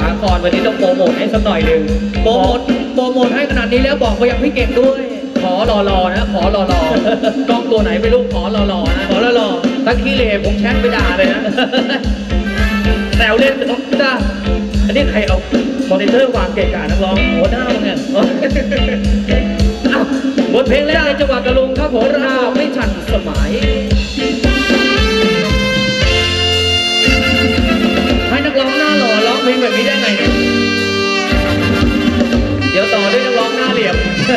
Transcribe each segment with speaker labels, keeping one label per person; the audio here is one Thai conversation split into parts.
Speaker 1: าครวันนี้ต้องโปรโมทให้สักหน่อยหนึ่งโปรโมทให้ขนาดนี้แล้วบอกไปยังพี่เก่งด้วยขอรอนะขอรอกล้องตัวไหนไม่รู้ขอรอนะขอรอถ้าขี้เหร่ผมแชทไปด่าเลยนะแซวเล่นต้องด่าอันนี้ใครเอามอนิเตอร์วางเกะกะนักร้องโหหน้ามึงเนี่ยบทเพลงแรกในจังหวัดตะลุงครับผมราไม่ทันสมัยให้นักร้องหน้าหล่อร้องเพลงแบบนี้ได้ไงเนี่ยเดี๋ยวต่อด้วยนักร้องหน้าเหลี่ยม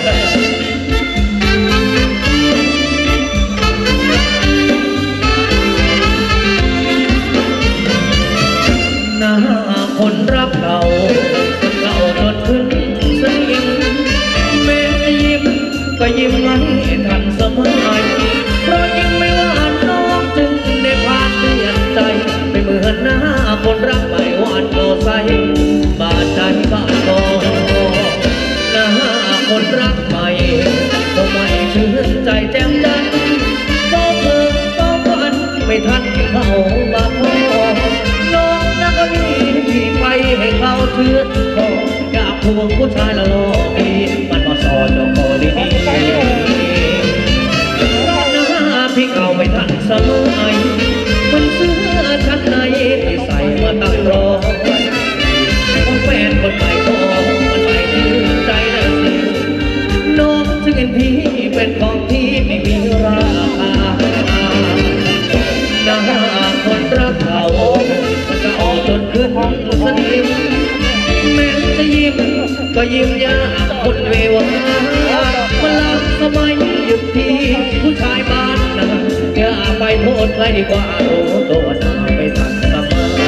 Speaker 1: หน้าคนรักเราเราจนขึ้นเสียงแม้ยิ้มก็ยิ้มไม่ทันสมัยเพราะยิ้มไม่หวานน้องจึงได้พาเปลี่ยนใจไม่เหมือนหน้าคนรักใหม่หวานโกใสบาดใจบาดคอหน้าคนรักใหม่ก็ไม่ชื่นใจแจ่มจันทร์ก็เพิ่งก็วันไม่ทันเข้าบาดคอน้องนักวิ่งไปให้เขาเชื่อคออยากพวงผู้ชายละล้อดีมันมาสอนเจ้าพอดีพี่เก่าไม่ทันสมัยมันเสื้อชั้นในที่ใส่มาตั้งรอของแฟนคนใหม่พอมันไม่ชื่นใจนะสิน้องจึงเห็นพี่เป็นของที่ไม่มีราคาหน้าคนรักเขามันก็ออกจนขึ้นสนิมแม้จะยิ้มก็ยิ้มยากคนเววามันล้ำสมัยหยุดที่ผู้ชายบ้านนะอย่าไปโทษใครดีกว่ารู้ตัวหน้าไม่ทันสมัย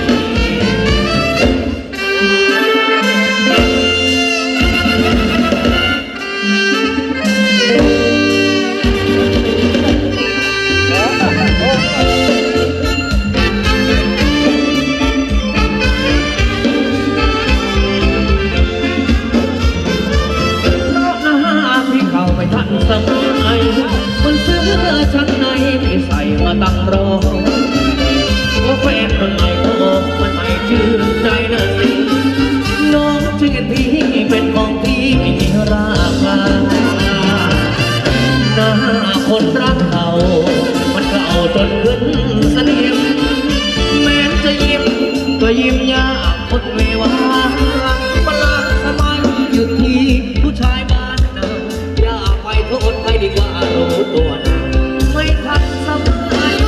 Speaker 1: สมัยมันเสื้อชั้นในที่ใส่มาตั้งรอว่าแฟนคนใหม่ก็มันไม่ชื่นใจนะสิน้องจึงเห็นพี่เป็นของที่ไม่มีราคาหน้าคนรักเขามันเก่าจนขึ้นสนิมแม้จะยิ้มก็ยิ้มยากคนเววาเวลาสมัยหยุดที่ผู้ชายบ้านนะไปโทษใครดีกว่ารู้ตัวนะไม่ทันสมัย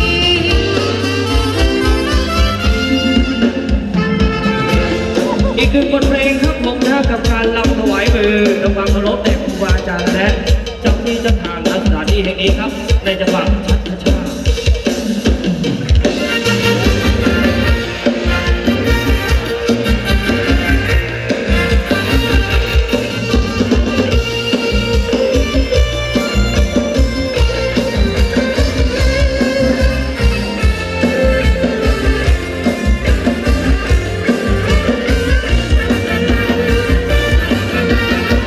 Speaker 1: อีกหนึ่งบทเพลงครับผมนะกับการรำถวายมือทำความเคารพแด่ครูบาอาจารย์และเจ้าที่เจ้าทางณสถานที่แห่งนี้ครับในจังหวัดชัชชา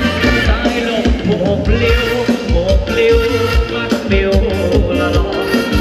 Speaker 1: โบกเลี้ยวมัดเลี้ยวละล้อ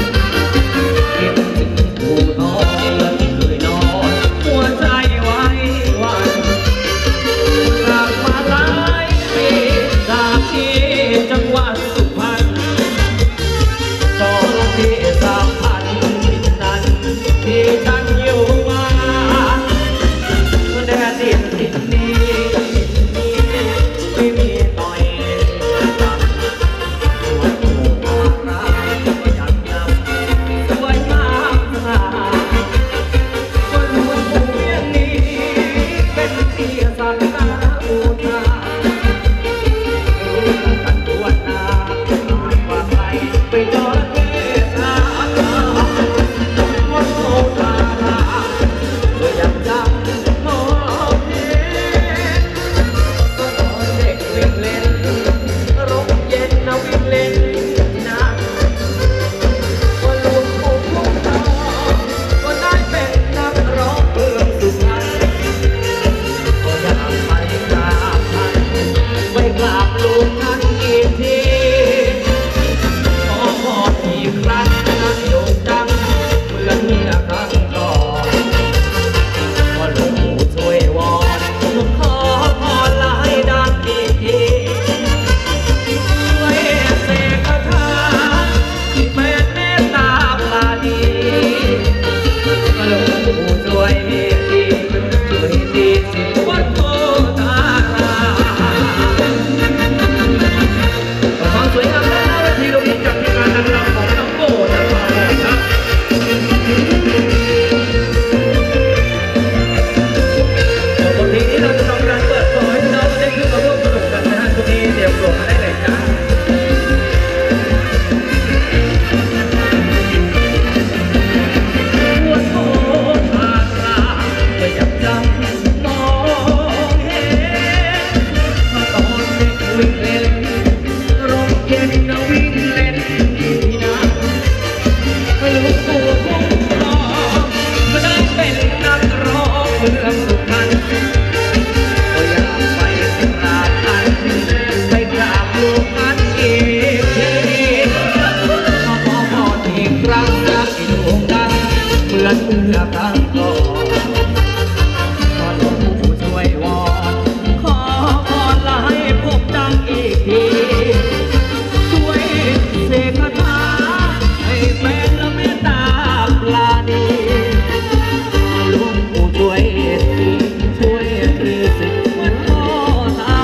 Speaker 1: ยังมองเห็นตอนเด็กวิ่งเล่นร่มเย็นวิ่งเล่นที่นาลูกปู่คุ้มครองมาได้เป็นนักร้องเมืองสุพรรณก็อยากไปกราบท่านไปกราบหลวงท่านอีกทีขอพรอีกครั้งจะให้โด่งดังเหมือนเมื่อครั้งก่อนขอหลวงปู่ช่วยวอนขอพรและให้พบดังอีกทีช่วยเสกคาถาให้แฟนและเมตตาปราณีหลวงปู่ช่วยทีช่วยทีสิเหมือนพ่อตา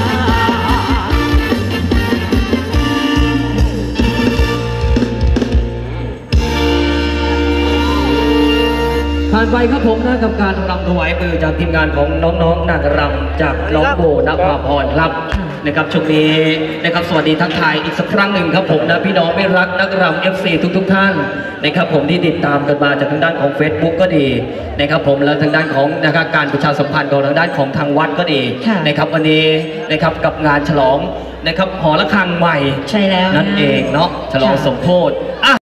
Speaker 1: ผ่านไปครับผมนะกับการรำถวายมือจากทีมงานของน้องๆนางรำจากน้องโบนภาพรครับนะครับช่วงนี้นะครับสวัสดีทักทายอีกสักครั้งหนึ่งครับผมนะพี่น้องไม่รักนักรำ FC ทุกท่านนะครับผมที่ติดตามกันมาจากทางด้านของ Facebook ก็ดีนะครับผมแล้วทางด้านของนะครับการประชาสัมพันธ์ของทางด้านของทางวัดก็ดีนะครับวันนี้นะครับกับงานฉลองนะครับหอระฆังใหม่
Speaker 2: ใช่แล้ว
Speaker 1: นั่นเองเนาะฉลองสมโภช